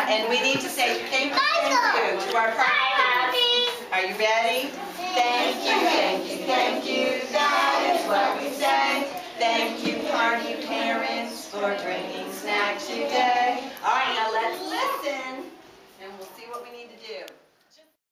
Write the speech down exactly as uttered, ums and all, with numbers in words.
Yeah, and we need to say thank you, thank you to our parents. Are you ready? Thank you, thank you, thank you, that is what we say. Thank you, party parents, for bringing snacks today.